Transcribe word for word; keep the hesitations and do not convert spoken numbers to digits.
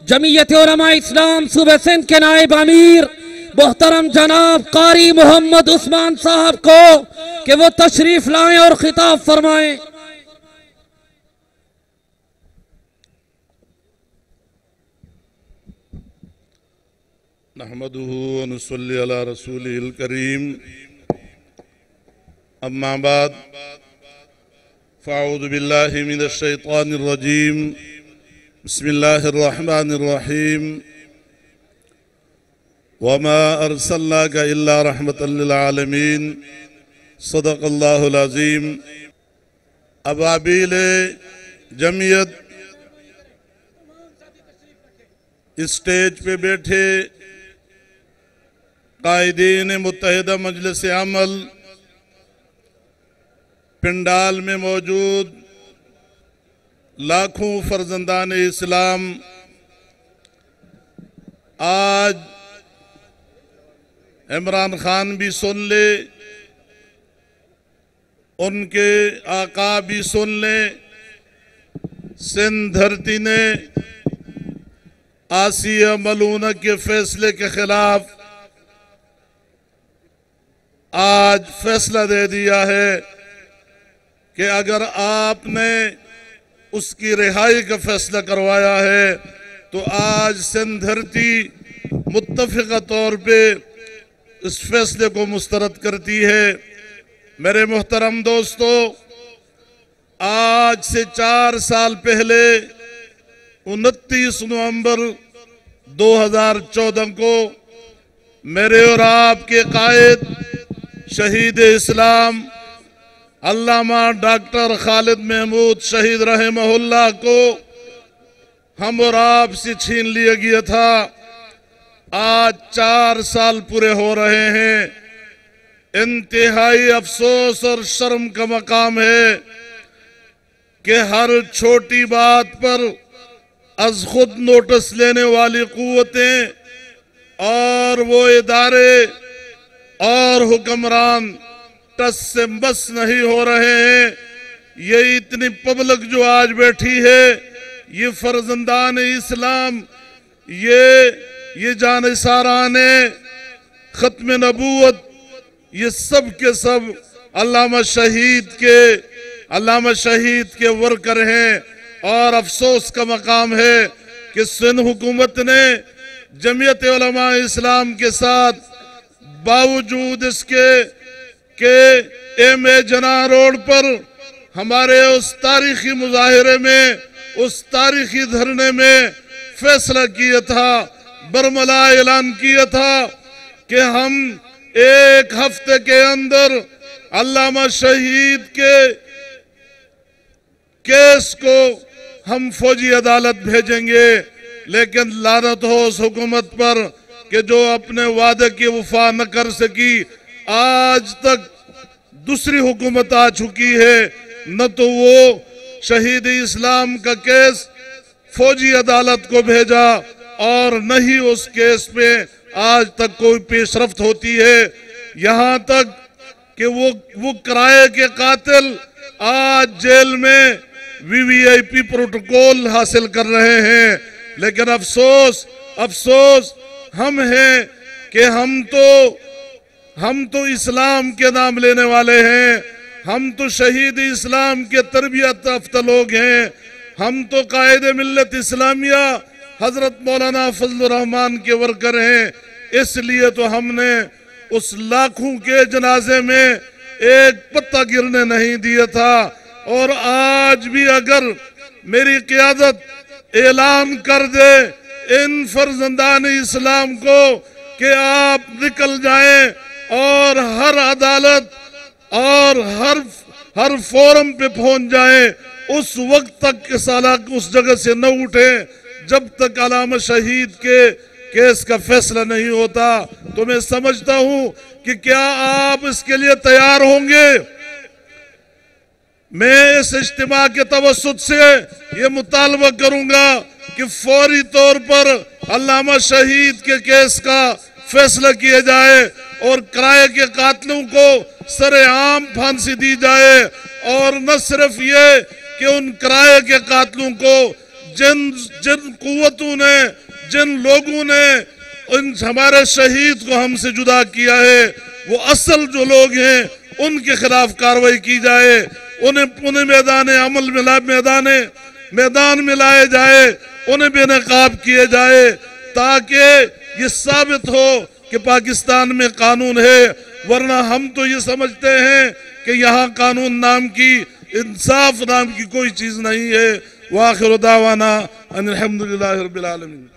जमीयत उलमा इस्लाम सूबे सिंध के नायब अमीर मोहतरम जनाब कारी मोहम्मद उस्मान साहब को कि वो तशरीफ लाएं और खिताब फरमाएं। नहमदुहु व नुसल्ली अला रसूलिल करीम, अम्मा बाद, फ़अऊज़ु बिल्लाहि मिनश शैतानिर रजीम, बिस्मिल्लाहिर रहमानिर रहीम, वमा अरसलनाका इल्ला रहमतल लिल आलमीन, सदक़ल्लाहुल अज़ीम। अबाबिल जमीयत, स्टेज पे बैठे कायदीन मुत्तहिदा मजलिस अमल, पिंडाल में मौजूद लाखों फर्जंदान इस्लाम, आज इमरान खान भी सुन ले, उनके आका भी सुन ले। सिंध धरती ने आसिया मलूना के फैसले के खिलाफ आज फैसला दे दिया है कि अगर आपने उसकी रिहाई का फैसला करवाया है तो आज सिंध धरती मुत्तफ़िक़ा तौर पे इस फैसले को मुस्तरद करती है। मेरे मोहतरम दोस्तों, आज से चार साल पहले उनतीस नवंबर दो हज़ार चौदह को मेरे और आपके कायद शहीद इस्लाम अल्लामा डॉक्टर खालिद महमूद शहीद रहमहुल्लाह को हम और आप से छीन लिया गया था। आज चार साल पूरे हो रहे हैं। इंतहाई अफसोस और शर्म का मकाम है कि हर छोटी बात पर अज खुद नोटिस लेने वाली कुव्वतें और वो इदारे और हुक्मरान टस से बस नहीं हो रहे हैं। ये इतनी पब्लिक जो आज बैठी है, ये फर्जंदान इस्लाम, ये ये जानिसाराने खत्म-ए-नबुव्वत, ये सब के सब अल्लामा शहीद के अल्लामा शहीद के वर्कर हैं। और अफसोस का मकाम है कि सिंध हुकूमत ने जमीयत उलमा इस्लाम के साथ बावजूद इसके के एम ए जना रोड पर हमारे उस तारीखी मुजाहिरे में, उस तारीखी धरने में फैसला किया था, बरमला ऐलान किया था कि हम एक हफ्ते के अंदर अल्लामा शहीद के केस को हम फौजी अदालत भेजेंगे। लेकिन लानत हो उस हुकूमत पर कि जो अपने वादे की वफा न कर सकी। आज तक दूसरी हुकूमत आ चुकी है, न तो वो शहीद इस्लाम का केस फौजी अदालत को भेजा और न ही उस केस पे आज तक कोई पेशरफ्त होती है। यहाँ तक कि वो वो किराए के कातिल आज जेल में V V I P protocol हासिल कर रहे हैं। लेकिन अफसोस अफसोस हम हैं कि हम तो हम तो इस्लाम के नाम लेने वाले हैं, हम तो शहीद इस्लाम के तरबियत याफ्ता लोग हैं, हम तो कायद मिल्लत इस्लामिया हजरत मौलाना फजलुर रहमान के वर्कर हैं। इसलिए तो हमने उस लाखों के जनाजे में एक पत्ता गिरने नहीं दिया था। और आज भी अगर मेरी क़ियादत ऐलान कर दे इन फर्जंदान इस्लाम को कि आप निकल जाएं और हर अदालत और हर हर फोरम पे पहुंच जाएं, उस वक्त तक के सालाक उस जगह से न उठे जब तक अल्लामा शहीद के केस का फैसला नहीं होता। तो मैं समझता हूं कि क्या आप इसके लिए तैयार होंगे। मैं इस इज्तिमा के तवस्सुत से ये मुतालबा करूंगा कि फौरी तौर पर अल्लामा शहीद के केस का फैसला किया जाए और किराए के कातिलों को सरेआम फांसी दी जाए। और न सिर्फ ये कि उन किराए के कातिलों को जिन जिन कुव्वतों ने, जिन लोगों ने इन हमारे शहीद को हमसे जुदा किया है, वो असल जो लोग हैं उनके खिलाफ कार्रवाई की जाए, उन्हें उन्हें मैदान अमल मिला मैदान मैदान में लाए जाए, उन्हें बेनकाब किए जाए, ताकि ये साबित हो कि पाकिस्तान में कानून है। वरना हम तो ये समझते हैं कि यहाँ कानून नाम की, इंसाफ नाम की कोई चीज नहीं है। वाखिर दावाना अनिल हम्दुलिल्लाहि रब्बिल आलमीन।